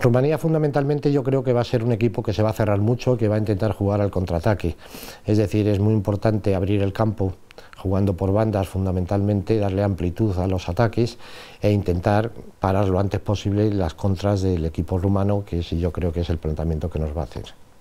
Rumanía fundamentalmente yo creo que va a ser un equipo que se va a cerrar mucho, que va a intentar jugar al contraataque, es decir, es muy importante abrir el campo jugando por bandas fundamentalmente, darle amplitud a los ataques e intentar parar lo antes posible las contras del equipo rumano, que sí yo creo que es el planteamiento que nos va a hacer.